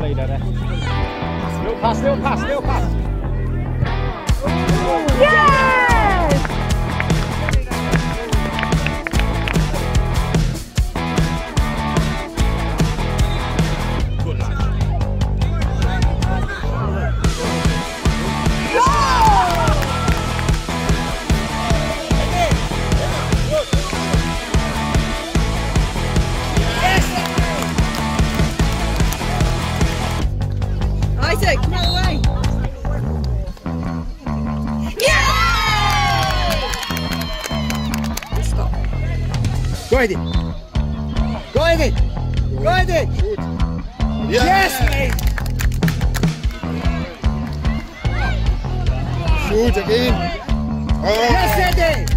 lead, Eddie. Little pass, little pass, little pass. Yes! Good lad. Isaac, come out of the way. Yeah! Stop. Go Eddie. Go Eddie. Go Eddie. Yes, mate. Shoot again. Yes, Eddie.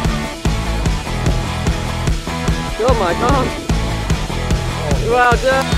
Oh my God. Well done.